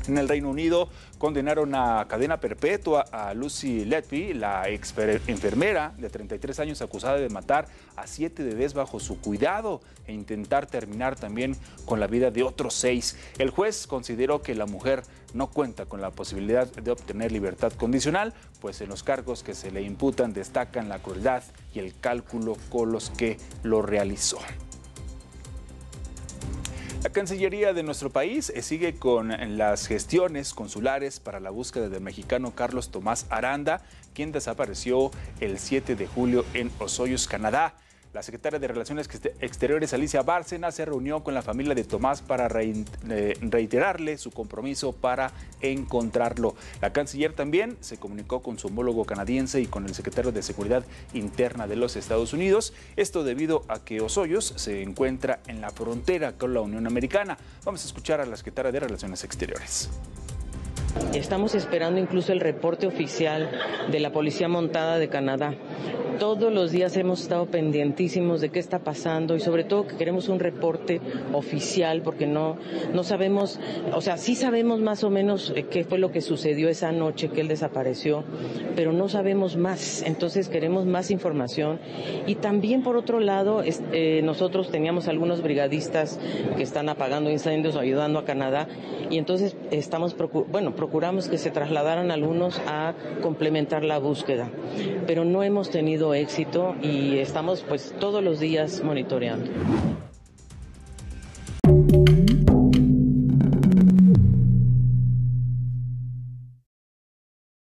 En el Reino Unido condenaron a cadena perpetua a Lucy Letby, la enfermera de 33 años acusada de matar a 7 bebés bajo su cuidado e intentar terminar también con la vida de otros 6. El juez consideró que la mujer no cuenta con la posibilidad de obtener libertad condicional, pues en los cargos que se le imputan destacan la crueldad y el cálculo con los que lo realizó. La Cancillería de nuestro país sigue con las gestiones consulares para la búsqueda del mexicano Carlos Tomás Aranda, quien desapareció el 7 de julio en Osoyoos, Canadá. La secretaria de Relaciones Exteriores, Alicia Bárcena, se reunió con la familia de Tomás para reiterarle su compromiso para encontrarlo. La canciller también se comunicó con su homólogo canadiense y con el secretario de Seguridad Interna de los Estados Unidos. Esto debido a que Osoyoos se encuentra en la frontera con la Unión Americana. Vamos a escuchar a la secretaria de Relaciones Exteriores. Estamos esperando incluso el reporte oficial de la Policía Montada de Canadá. Todos los días hemos estado pendientísimos de qué está pasando y sobre todo que queremos un reporte oficial porque no sabemos, o sea, sí sabemos más o menos qué fue lo que sucedió esa noche que él desapareció, pero no sabemos más, entonces queremos más información. Y también por otro lado, nosotros teníamos algunos brigadistas que están apagando incendios o ayudando a Canadá y entonces procuramos que se trasladaran algunos a complementar la búsqueda, pero no hemos tenido éxito y estamos pues todos los días monitoreando.